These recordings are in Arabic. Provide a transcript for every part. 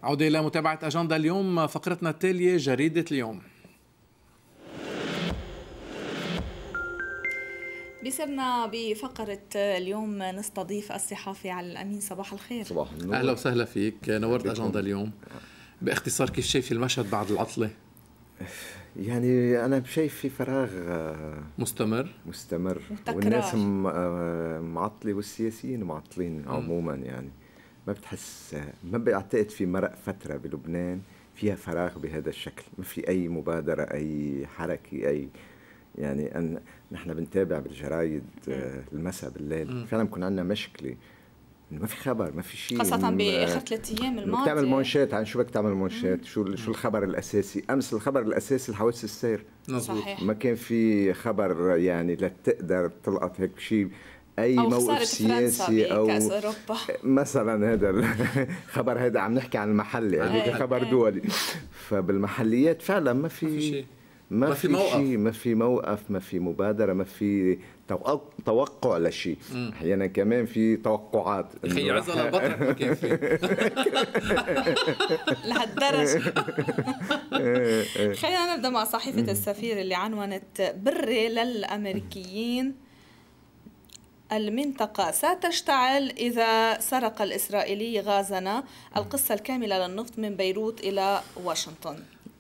عودة إلى متابعة أجندة اليوم، فقرتنا التالية جريدة اليوم. بيصيرنا بفقرة اليوم نستضيف الصحافي علي الأمين. صباح الخير. صباح النور. أهلا وسهلا فيك، نورت أجندة اليوم. باختصار كيف شايف المشهد بعد العطلة؟ يعني أنا شايف في فراغ مستمر والناس معطلة والسياسيين معطلين عموما. يعني ما بتحس، ما بعتقد في مرق فترة بلبنان فيها فراغ بهذا الشكل، ما في أي مبادرة، أي حركة، يعني نحن بنتابع بالجرايد المساء بالليل، فعلا بكون عندنا مشكلة ما في خبر، ما في شيء، خاصة بآخر 3 أيام الماضية. بتعمل مونشات عن شو بدك تعمل مونشات، شو الخبر الأساسي. أمس الخبر الأساسي الحوادث السير، صحيح. ما كان في خبر يعني لتقدر تلقط هيك شيء أي موقف سياسي أو مثلا هذا الخبر. هذا عم نحكي عن المحل، يعني خبر دولي. فبالمحليات فعلا ما في شيء، ما في موقف، ما في مبادرة، ما في توقع لشيء. احيانا كمان في توقعات. اخي عزة لبطرك ما كان في لهالدرجة. خلينا نبدأ مع صحيفة السفير اللي عنونت بري للأمريكيين: المنطقة ستشتعل إذا سرق الإسرائيلي غازنا، القصة الكاملة للنفط من بيروت إلى واشنطن.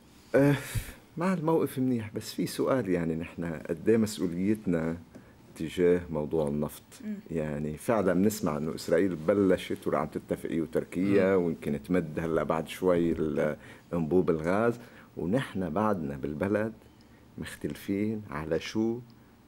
مع الموقف منيح، بس في سؤال، يعني نحن قد ايه مسؤوليتنا تجاه موضوع النفط؟ يعني فعلا بنسمع انه اسرائيل بلشت ورح عم تتفق وتركيا، ويمكن تمد هلا بعد شوي انبوب الغاز، ونحن بعدنا بالبلد مختلفين على شو.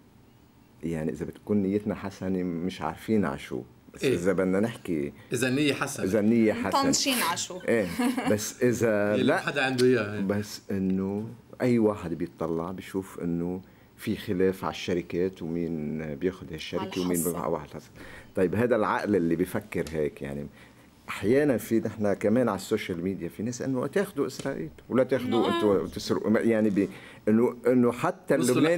يعني اذا بتكون نيتنا حسنه مش عارفين على شو، بس إيه؟ إذا بدنا نحكي إذا النية حسنة طنشين عشو. إيه بس إذا لا حدا عنده إياه، بس إنه أي واحد بيطلع بيشوف إنه في خلاف على الشركات، ومين بياخد هالشركة ومين بيقع على الحصة. طيب هذا العقل اللي بيفكر هيك، يعني أحيانا في نحن كمان على السوشيال ميديا في ناس إنه تاخدوا إسرائيل ولا تاخدوا أنتوا تسرقوا، يعني إنه حتى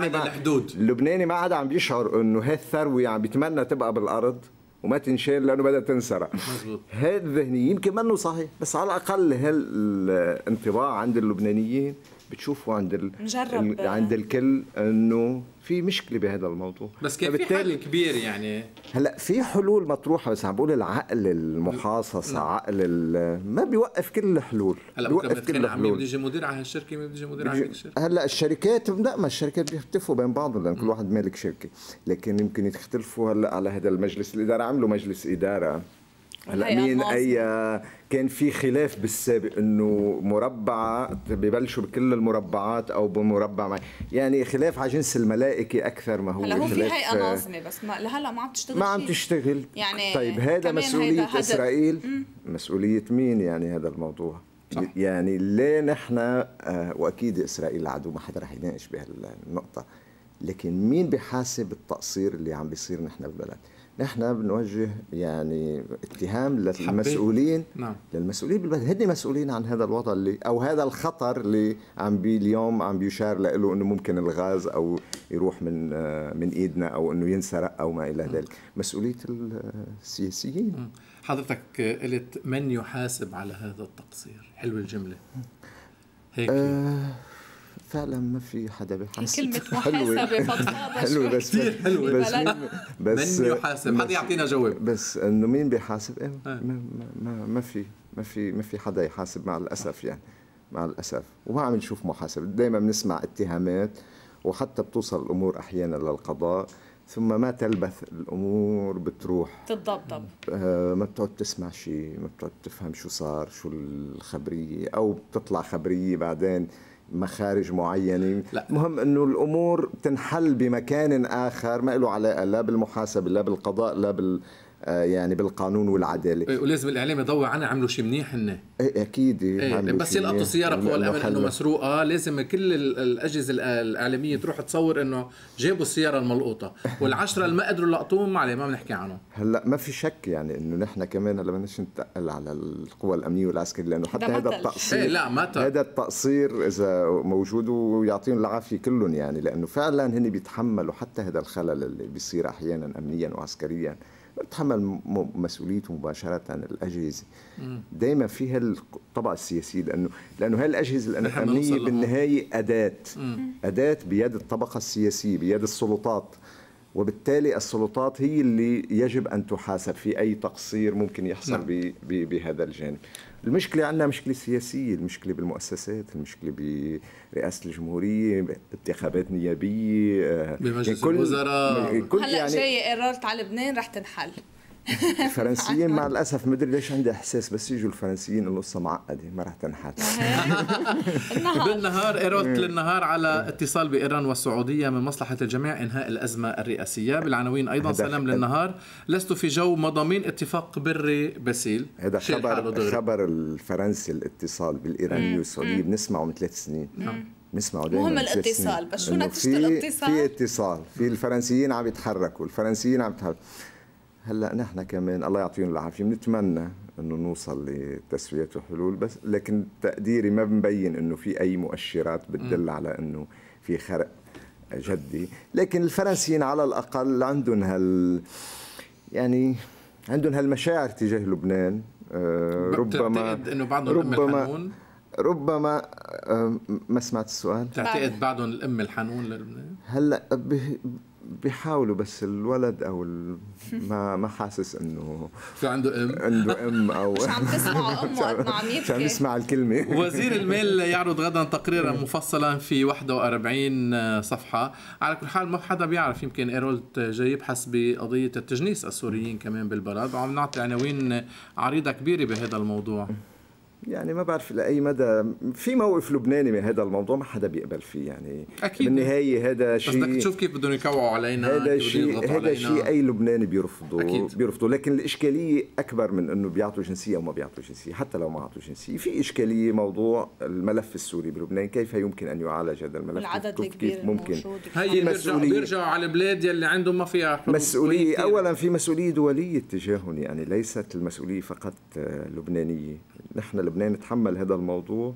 اللبناني ما عاد عم بيشعر إنه هالثروة عم بيتمنى تبقى بالأرض وما تنشال لأنه بدأ تنسرق. هذا الذهنية يمكن منه صحيح، بس على الأقل هالانطباع عند اللبنانيين بتشوفوا عند الكل إنه في مشكلة بهذا الموضوع. بس كان في حل كبير، يعني هلا في حلول مطروحة، بس عم بقول العقل المحاصص، عقل ما بيوقف كل الحلول. هلا بيوقف كل الحلول. مين بده يجي مدير على هالشركة، مين بده يجي مدير على هيك الشركة. هلا الشركات لا، ما الشركات بيختلفوا بين بعضهم لأن كل واحد مالك شركة، لكن يمكن يختلفوا هلا على هذا المجلس الإدارة. عملوا مجلس إدارة هلا مين كان في خلاف بالسابق انه مربع ببلشوا بكل المربعات او بمربع يعني خلاف على جنس الملائكه اكثر ما هو. هلا هو في هيئه ناظمه بس لهلا ما عم تشتغل، يعني طيب هذا مسؤوليه اسرائيل؟ مسؤوليه مين يعني هذا الموضوع؟ صح. يعني ليه نحن واكيد اسرائيل عدو، ما حدا رح يناقش بهالنقطه، لكن مين بيحاسب التقصير اللي عم بيصير نحن بالبلد؟ نحن بنوجه يعني اتهام للمسؤولين. نعم. للمسؤولين بالبلد، هن مسؤولين عن هذا الوضع اللي او هذا الخطر اللي اليوم عم بيشار له انه ممكن الغاز او يروح من ايدنا او انه ينسرق او ما الى ذلك. مسؤوليه السياسيين. حضرتك قلت من يحاسب على هذا التقصير، حلوه الجمله هيك. فعلا ما في حدا بيحاسب. كلمة محاسبة فضفاضة حلوة بس من يحاسب؟ حدا يعطينا جواب. بس انه مين بيحاسب؟ ما في حدا يحاسب مع الاسف، يعني مع الاسف. وما عم نشوف محاسبة، دائما بنسمع اتهامات وحتى بتوصل الامور احيانا للقضاء ثم ما تلبث الامور بتروح تتضبضب. ما بتقعد تسمع شيء، ما بتقعد تفهم شو صار، شو الخبرية، او بتطلع خبرية بعدين مخارج معينة. مهم انه الامور تنحل بمكان اخر ما له علاقه لا بالمحاسبه لا بالقضاء لا يعني بالقانون والعداله. ولازم الاعلام يضوي عنها. عملوا شيء منيح هن اكيد. بس يلقطوا السياره بقوى الامن انه مسروقه، لازم كل الاجهزه الاعلاميه تروح تصور انه جابوا السياره الملقوطه، والعشره اللي ما قدروا يلقطوهم ما بنحكي عنهم. هلا ما في شك يعني انه نحن كمان هلا بدناش نتقل على القوى الامنيه والعسكريه، لانه حتى هذا التقصير هذا التقصير اذا موجود ويعطيهم العافيه كلهم، يعني لانه فعلا هن بيتحملوا حتى هذا الخلل اللي بيصير احيانا امنيا وعسكريا بتحمل مسؤوليته مباشرة الأجهزة. دائما في هالطبقة السياسية، لأنه هاي الأجهزة الأمنية بالنهاية أداة بيد الطبقة السياسية، بيد السلطات، وبالتالي السلطات هي اللي يجب أن تحاسب في أي تقصير ممكن يحصل بهذا الجانب. المشكلة عندنا مشكلة سياسية، المشكلة بالمؤسسات، المشكلة برئاسة الجمهورية، انتخابات نيابية، بمجلس الوزراء. هلا جاي قررت على لبنان رح تنحل. الفرنسيين مع الاسف مدري ليش عندي احساس بس يجوا الفرنسيين القصه معقده ما رح تنحل. بالنهار قررت للنهار على اتصال بايران والسعوديه من مصلحه الجميع انهاء الازمه الرئاسيه. بالعناوين ايضا سلام للنهار، لست في جو مضامين اتفاق بري بسيل. هذا خبر الفرنسي الاتصال بالايرانيه والسعوديه بنسمعه من 3 سنين. نسمعه دائما مهم الاتصال، بس شو نتيجه الاتصال؟ في اتصال، في الفرنسيين عم يتحركوا، هلا نحن كمان الله يعطيهم العافيه بنتمنى انه نوصل لتسويه وحلول، بس لكن تقديري ما بنبين انه في اي مؤشرات بتدل على انه في خرق جدي. لكن الفرنسيين على الاقل عندهم عندهم هالمشاعر تجاه لبنان. ربما انه بعضهم الام الحنون، ربما ما سمعت السؤال. تعتقد بعضهم الام الحنون للبنان؟ هلا بيحاولوا، بس الولد او ما حاسس انه في عنده ام او مش عم تسمعوا امه قد ما عم يبكي، مش عم يسمع الكلمه. وزير المال يعرض غدا تقريرا مفصلا في 41 صفحه. على كل حال ما حدا بيعرف، يمكن ايرولت جاي يبحث بقضيه التجنيس السوريين كمان بالبلد، وعم نعطي عناوين عريضه كبيره بهذا الموضوع. يعني ما بعرف لأي مدى في موقف لبناني من هذا الموضوع ما حدا بيقبل فيه. يعني أكيد بالنهاية هذا شيء، بس بدك تشوف كيف بدهم يكوعوا علينا. هذا شيء أي لبناني بيرفضوا. لكن الإشكالية أكبر من إنه بيعطوا جنسية أو ما بيعطوا جنسية. حتى لو ما عطوا جنسية في إشكالية موضوع الملف السوري بلبنان، كيف يمكن أن يعالج هذا الملف؟ العدد كيف ممكن؟ هي بيرجعوا على البلاد يلي عندهم ما فيها حدود. مسؤولية أولا، في مسؤولية دولية تجاههم، يعني ليست المسؤولية فقط لبنانية. نحن لبنان نتحمل هذا الموضوع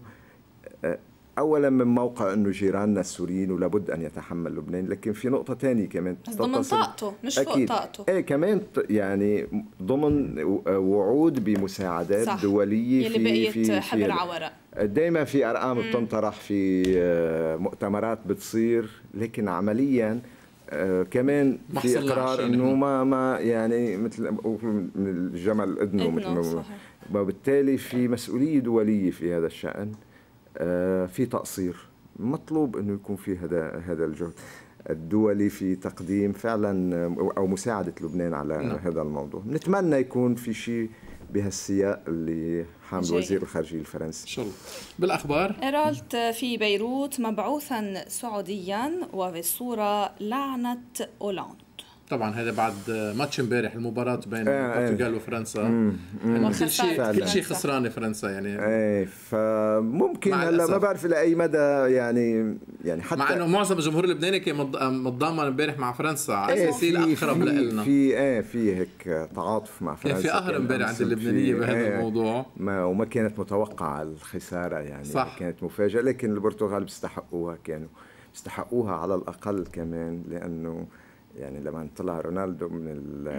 اولا من موقع انه جيراننا السوريين ولابد ان يتحمل لبنان، لكن في نقطه ثانيه كمان ضمن طاقته مش فوق طاقته. كمان يعني ضمن وعود بمساعدات صح. دوليه في حبر عورق. دائما في ارقام بتنطرح، في مؤتمرات بتصير، لكن عمليا كمان في اقرار انه ما يعني مثل من الجمل اذنه مثل، وبالتالي في مسؤوليه دوليه في هذا الشأن. في تقصير، مطلوب انه يكون في هذا الجهد الدولي في تقديم فعلا او مساعده لبنان على هذا الموضوع. نتمنى يكون في شيء بهالسياق اللي حامل وزير الخارجيه الفرنسي. ان شاء الله. بالاخبار، إيرولت في بيروت مبعوثا سعوديا وفي الصوره لعنه أولاند. طبعا هذا بعد ماتش امبارح، المباراة بين البرتغال وفرنسا. كل شيء خسرانة فرنسا يعني. فممكن هلا ما بعرف الى اي مدى يعني حتى مع انه معظم الجمهور اللبناني كان متضامن امبارح مع فرنسا على اساس الاقرب لنا. في هيك تعاطف مع فرنسا. في قهر امبارح عند اللبنانية بهذا الموضوع، وما كانت متوقعة الخسارة يعني. صح. كانت مفاجأة، لكن البرتغال كانوا بيستحقوها على الاقل كمان، لانه يعني لما طلع رونالدو من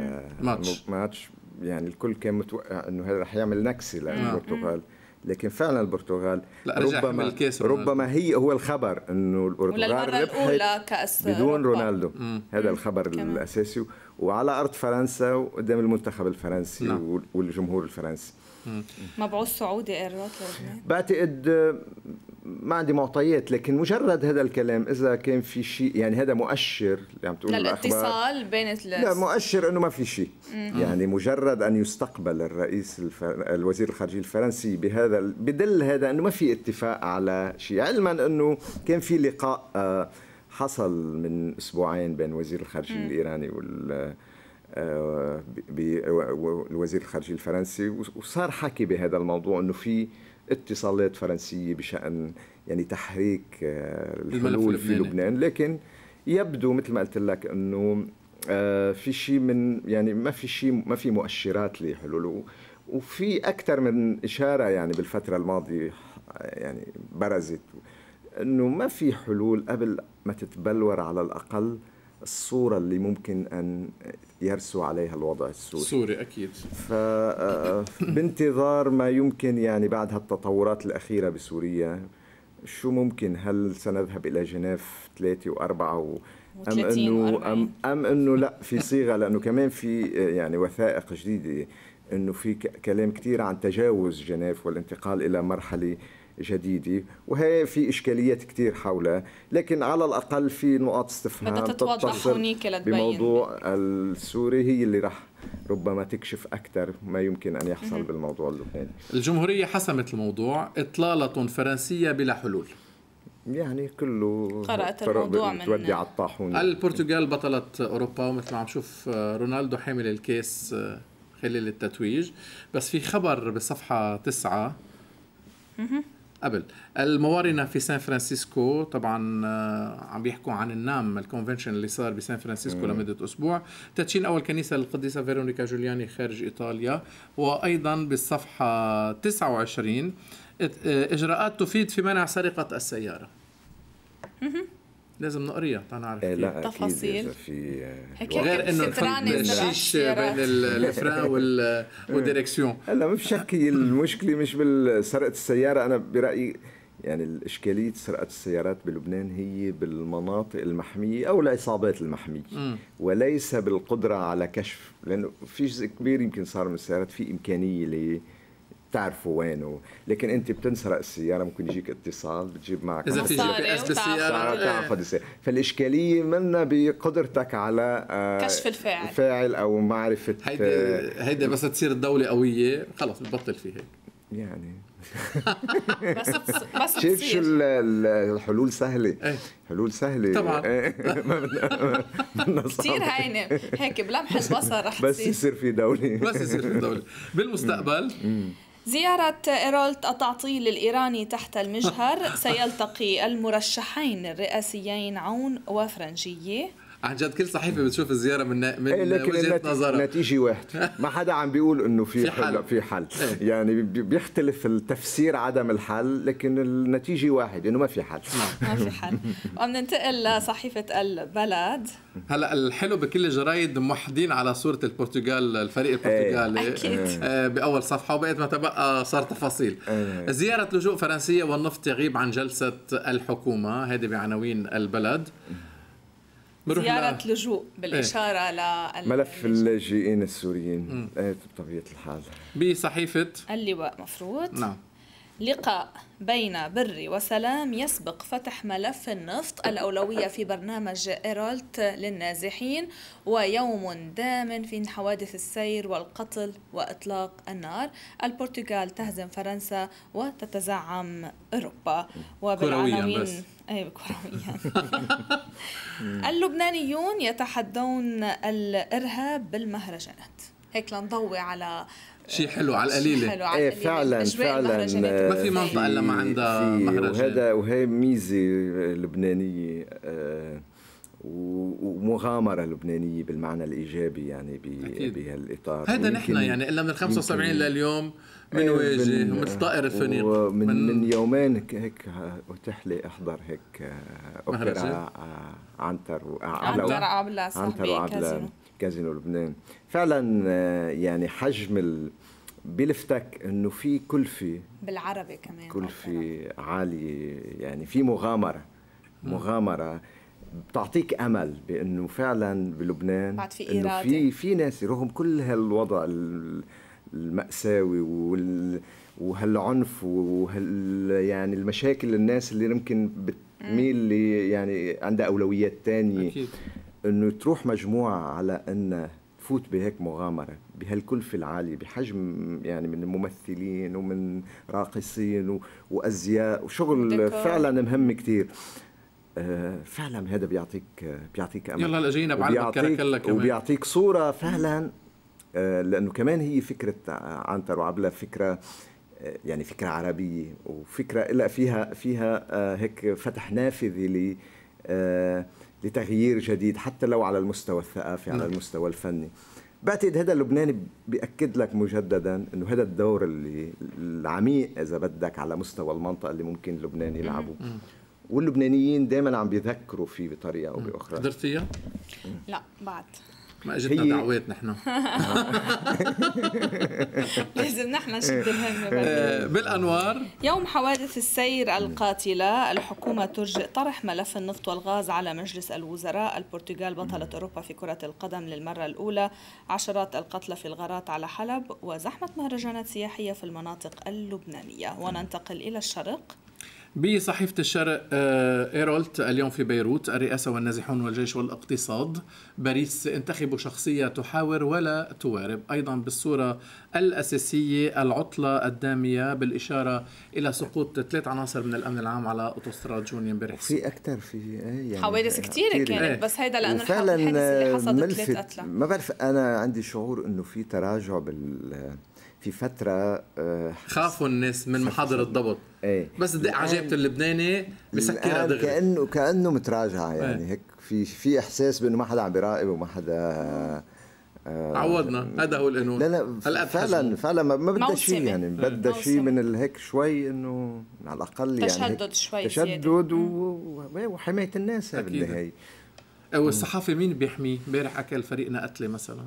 الماتش يعني الكل كان متوقع انه هذا رح يعمل نكسه للبرتغال، لكن فعلا البرتغال ربما هو الخبر انه البرتغال ربحت بدون رونالدو. هذا الخبر الاساسي، وعلى ارض فرنسا وقدام المنتخب الفرنسي والجمهور الفرنسي. مبعوث سعودي إيرولت لبنان؟ بعتقد ما عندي معطيات، لكن مجرد هذا الكلام اذا كان في شيء يعني هذا مؤشر اللي عم تقول للاتصال بين لا مؤشر انه ما في شيء. يعني مجرد ان يستقبل الرئيس الوزير الخارجيه الفرنسي بهذا بدل هذا انه ما في اتفاق على شيء، علما انه كان في لقاء حصل من اسبوعين بين وزير الخارجيه الايراني والوزير الخارجيه الفرنسي، وصار حكي بهذا الموضوع انه في اتصالات فرنسيه بشان يعني تحريك الحلول في لبنان. لكن يبدو مثل ما قلت لك انه في شيء من يعني ما في مؤشرات لحلول، وفي اكثر من اشاره يعني بالفتره الماضيه يعني برزت انه ما في حلول قبل ما تتبلور على الاقل الصورة اللي ممكن أن يرسوا عليها الوضع سوري أكيد. بانتظار ما يمكن يعني بعد هالتطورات الأخيرة بسوريا، شو ممكن؟ هل سنذهب إلى جنيف 3 و4 أم أنه لا في صيغة، لأنه كمان في يعني وثائق جديدة أنه في كلام كتير عن تجاوز جنيف والانتقال إلى مرحلة جديدة، وهي في إشكاليات كتير حولها، لكن على الأقل في نقاط استفهام تتصل بموضوع السوري هي اللي راح ربما تكشف أكثر ما يمكن أن يحصل بالموضوع اللبناني. الجمهورية حسمت الموضوع، إطلالة فرنسية بلا حلول. يعني كله قرأت الموضوع من تودي على الطاحون. البرتغال بطلة أوروبا، ومثل ما عم شوف رونالدو حامل الكيس خلال التتويج. بس في خبر بصفحة 9 قبل الموارنة في سان فرانسيسكو، طبعا عم بيحكوا عن النام الكونفنشن اللي صار بسان فرانسيسكو لمدة أسبوع، تدشين أول كنيسة للقديسة فيرونيكا جولياني خارج إيطاليا. وأيضا بالصفحة 29 إجراءات تفيد في منع سرقة السيارة. لازم نقريها تنعرف لا تفاصيل في غير انه الشيش بين الفران والديركسيون. هلا ما في شك المشكله مش بالسرقه السياره. انا برايي يعني الاشكاليه سرقه السيارات بلبنان هي بالمناطق المحميه او العصابات المحميه، وليس بالقدره على كشف، لانه في جزء كبير يمكن صار من السيارات في امكانيه تعرفوا وينه، لكن انت بتنسرق السياره ممكن يجيك اتصال بتجيب معك اذا في GPS بالسياره. فالاشكاليه منا بقدرتك على كشف الفاعل او معرفه. هيدا بس تصير الدوله قويه خلص بتبطل فيه هيك يعني. بس شايف شو الحلول سهله. حلول سهله طبعا. كثير هينه هيك بلمح البصر رح بس يصير في دوله بالمستقبل. زيارة إيرولت التعطيل الإيراني تحت المجهر، سيلتقي المرشحين الرئاسيين عون وفرنجية. عن جد كل صحيفة بتشوف الزيارة من وجهة نظرها. النتيجة واحد، ما حدا عم بيقول إنه في حل. يعني بيختلف التفسير عدم الحل، لكن النتيجة واحد إنه ما في حل. ما في حل. وبننتقل لصحيفة البلد. هلا الحلو بكل الجرايد موحدين على صورة البرتغال، الفريق البرتغالي بأول صفحة، وبقيت ما تبقى صار تفاصيل. زيارة لجوء فرنسية والنفط يغيب عن جلسة الحكومة، هذه بعناوين البلد. زيارة لجوء بالإشارة ملف اللاجئين السوريين بطبيعة الحال. بصحيفة اللواء مفروض. نعم. لقاء بين بري وسلام يسبق فتح ملف النفط، الأولوية في برنامج إيرولت للنازحين، ويوم دام في حوادث السير والقتل وإطلاق النار. البرتغال تهزم فرنسا وتتزعم أوروبا. وبالعناوين كرويا. اللبنانيون يتحدون الإرهاب بالمهرجانات. هيك لنضوي على شيء حلو على القليلة. فعلا ما في منطقة إلا ما عندها مهرجان، وهي ميزة لبنانية ومغامرة لبنانية بالمعنى الإيجابي يعني بهالإطار. هذا نحن يعني إلا من 75 لليوم بنواجه مثل طائر الفنيق. من يومين هيك أتيح لي أحضر هيك أوبرا عنتر وعبلة كازينو لبنان. فعلا يعني حجم بلفتك انه في كلفه بالعربي كمان، كلفه عاليه، يعني في مغامره بتعطيك امل بانه فعلا بلبنان انه في ناس رغم كل هالوضع المأساوي وهالعنف يعني المشاكل، الناس اللي يمكن بتميل يعني عندها اولويات تانية أكيد. انه تروح مجموعه على ان تفوت بهيك مغامره بهالكلفه العاليه بحجم يعني من ممثلين ومن راقصين وازياء وشغل فعلا مهم كتير. فعلا هذا بيعطيك امل. يلا جينا بعد كركلة كمان، وبيعطيك صوره فعلا. لانه كمان هي فكره عنتر وعبلة فكره يعني فكره عربيه، وفكره لا فيها هيك فتح نافذه لتغيير جديد حتى لو على المستوى الثقافي، على المستوى الفني. بعتقد هذا اللبناني بيأكد لك مجددا انه هذا الدور اللي العميق اذا بدك على مستوى المنطقه اللي ممكن لبنان يلعبه. واللبنانيين دائما عم بيذكروا فيه بطريقه او باخرى. قدرتيها؟ لا بعد ما اجتنا دعوات نحن. لازم نحن نشد الهمة. بالأنوار يوم حوادث السير القاتلة، الحكومة ترجئ طرح ملف النفط والغاز على مجلس الوزراء. البرتغال بطلة أوروبا في كرة القدم للمرة الأولى. عشرات القتلى في الغارات على حلب، وزحمة مهرجانات سياحية في المناطق اللبنانية. وننتقل إلى الشرق. بصحيفة الشرق إيرولت اليوم في بيروت: الرئاسة والنازحون والجيش والاقتصاد. باريس: انتخبوا شخصية تحاور ولا توارب. أيضا بالصورة الأساسية: العطلة الدامية، بالإشارة إلى سقوط 3 عناصر من الأمن العام على أوتوستراد جون امبارح. في أكثر في يعني حوادث كثيرة كانت، بس هيدا لأنه الحادث اللي حصلت 3 قتلى. ما بعرف، أنا عندي شعور إنه في تراجع في فترة خافوا الناس من محاضر الضبط. ايه. بس عجبت اللبناني مسكرة دغري كأنه متراجعة يعني. هيك في إحساس بأنه ما حدا عم بيراقب وما حدا عوضنا. هذا هو القانون. لا فعلا ما بدها شيء يعني، بدها شيء من هيك شوي، انه على الاقل يعني تشدد شوي، تشدد وحماية الناس بالنهاية. والصحافي مين بيحميه؟ امبارح اكل فريقنا قتله مثلا.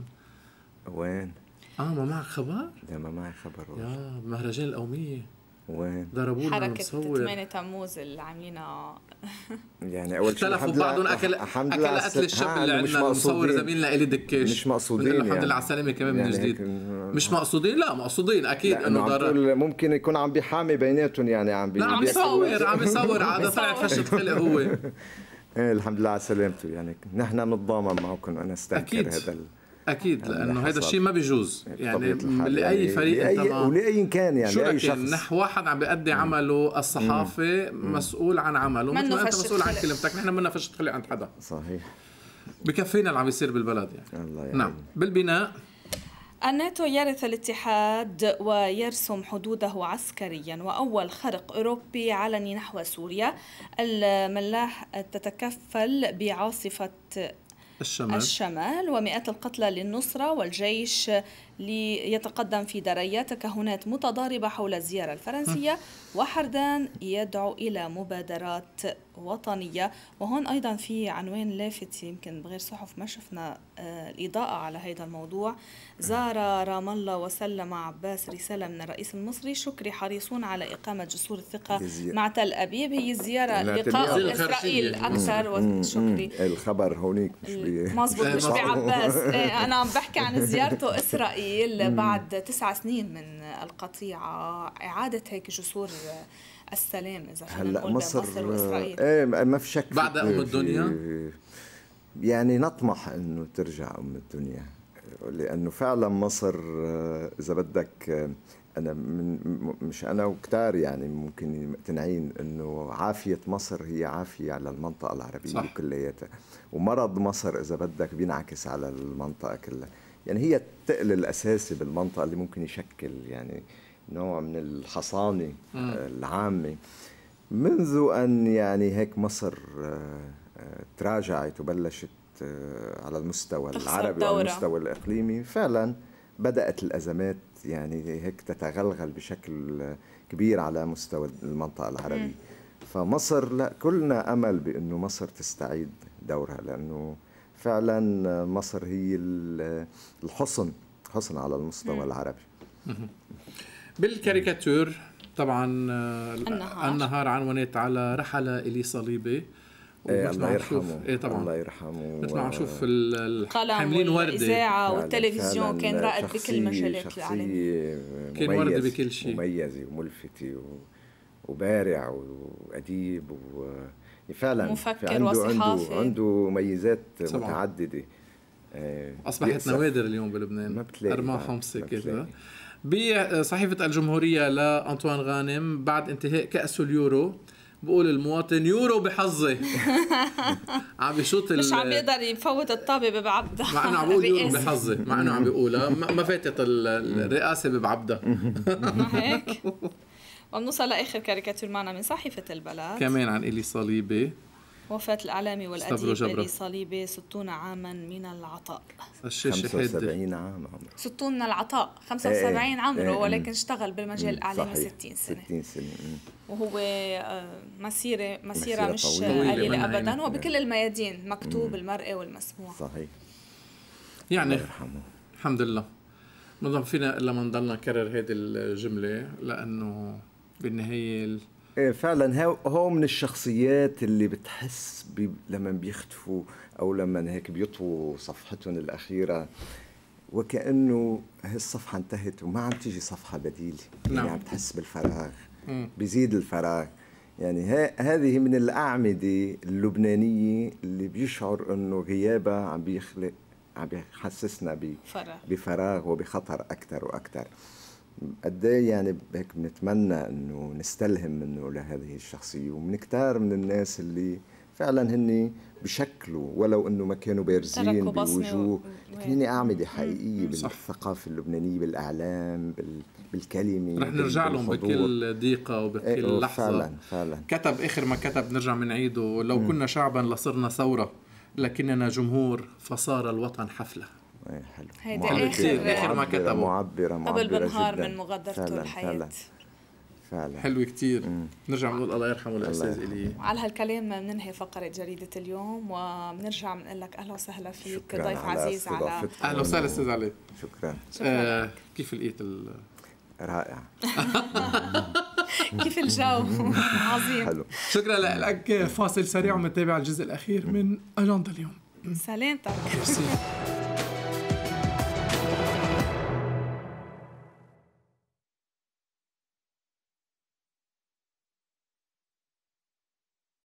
وين؟ ما معك خبر؟ لا ما معي خبر. يا مهرجان القومية وين؟ ضربوا لنا حركة مصور 8 تموز اللي عاملينها. يعني اول شيء اختلفوا بعضهم. اكل قتل الشاب اللي عندنا المصور زميلنا الي دكاش. مش مقصودين الحمد يعني. لله على السلامة كمان يعني من جديد. مش مقصودين، لا مقصودين اكيد انه ضرر. ممكن يكون عم بيحامي بيناتهم يعني لا عم يصور عاد طلعت فشت خلق هو. ايه الحمد لله على سلامته. يعني نحن بنتضامن معكم، انا استنكر هذا اكيد، لانه هذا الشيء ما بيجوز يعني لاي فريق ولاي كان يعني لاي شخص. نحو واحد عم بيأدي عمله الصحافي مسؤول عن عمله، مثل ما انت مسؤول عن كلمتك. نحن منا فشت خلق عند حدا. صحيح. بكفينا اللي عم يصير بالبلد يعني. الله يعني. نعم. بالبناء: الناتو يرث الاتحاد ويرسم حدوده عسكريا، وأول خرق أوروبي علني نحو سوريا. الملاح تتكفل بعاصفة الشمال ومئات القتلى للنصرة، والجيش ليتقدم في دريا. تكهنات متضاربة حول الزيارة الفرنسية، وحردان يدعو إلى مبادرات وطنية. وهون أيضا في عنوان لافت، يمكن بغير صحف ما شفنا الإضاءة على هذا الموضوع. زار رام الله وسلم عباس رسالة من الرئيس المصري: شكري حريصون على إقامة جسور الثقة مع تل أبيب. هي الزيارة لقاء إسرائيل أكثر. وشكري الخبر هونيك مزبوط، مش بعباس. أنا عم بحكي عن زيارته إسرائيل بعد 9 سنين من القطيعة، إعادة هيك جسور السلام إذا فينا نقول مصر وإسرائيل. ايه ما في شك. بعد الدنيا يعني نطمح انه ترجع الدنيا، لانه فعلا مصر اذا بدك، انا مش انا وكتار يعني ممكن مقتنعين انه عافية مصر هي عافية على المنطقة العربية كلياتها، ومرض مصر اذا بدك بينعكس على المنطقة كلها. يعني هي الثقل الاساسي بالمنطقة اللي ممكن يشكل يعني نوع من الحصانة العامة منذ أن يعني هيك مصر تراجعت وبلشت على المستوى العربي وعلى المستوى الإقليمي. فعلا بدأت الأزمات يعني هيك تتغلغل بشكل كبير على مستوى المنطقة العربية. فمصر لا، كلنا أمل بأنه مصر تستعيد دورها، لأنه فعلا مصر هي الحصن على المستوى العربي. بالكاريكاتور طبعا النهار عنونت على رحلة إلي صليبي. الله يرحمه. طبعا الله يرحمه. مثل ما عم نشوف الحاملين وردة، الإذاعة والتلفزيون كان رائد بكل مجالات العالم. كان وردة بكل شيء، مميزة وملفتة وبارع وأديب وفعلا مفكر وصحافي، عنده ميزات متعددة. أصبحت نوادر اليوم بلبنان. أرماح خمسة كذا. بصحيفة الجمهورية لأنطوان غانم: بعد انتهاء كأس اليورو بقول المواطن يورو بحظي. عم بيشوط مش عم بيقدر يفوت الطابة بعبدة، مع انه عم بيقول يورو بحظي، مع انه عم بيقولها ما فاتت الرئاسة بعبدة. هيك. ونوصل لآخر كاريكاتير معنا من صحيفة البلد كمان عن إلي صليبي. وفاة الإعلامي والأديب استبروا جبرة. إلي صليبي 60 عاما من العطاء. الشاشة 75 عام عمره. 60 من العطاء، 75 عمره، إيه. ولكن اشتغل بالمجال الإعلامي صحيح. 60 سنة. 60 سنة. وهو مسيرة مسيرة مش طويلة. قليلة طويلة. أبدا، وبكل الميادين، مكتوب المرئي والمسموع. صحيح. يعني الله يرحمه. الحمد لله ما ضل فينا إلا ما نضلنا نكرر هذه الجملة، لأنه بالنهاية إيه فعلا هو من الشخصيات اللي بتحس لما بيختفوا او لما هيك بيطووا صفحتهم الاخيره وكانه هالصفحه انتهت وما عم تيجي صفحه بديله. نعم. يعني عم تحس بالفراغ، بيزيد الفراغ. يعني هذه من الاعمده اللبنانيه اللي بيشعر انه غيابها عم بيحسسنا بفراغ وبخطر اكثر واكثر. قد ايه يعني هيك بنتمنى انه نستلهم منه لهذه الشخصيه، ومن كتار من الناس اللي فعلا هن بشكلوا ولو انه ما كانوا بارزين بوجوه، لكن هن اعمده حقيقيه بالثقافه اللبنانيه، بالاعلام، بالكلمه. رح نرجع لهم بكل دقيقه وبكل لحظه. فعلا كتب اخر ما كتب نرجع من عيده: لو كنا شعبا لصرنا ثوره، لكننا جمهور فصار الوطن حفله. حلو. هيدي آخر ما كتبه معبرة قبل بنهار جداً. من مغادرته الحياة. فعلا حلو كتير. نرجع بنقول الله يرحمه الأستاذ إلي. وعلى هالكلام بننهي فقرة جريدة اليوم، وبنرجع بنقول لك أهلا وسهلا فيك ضيف عزيز على أهلا وسهلا أستاذ علي. شكرا. كيف لقيت رائع. كيف الجو؟ عظيم. حلو. شكرا لك. فاصل سريع ومتابع الجزء الأخير من أجندة اليوم. سلامتك.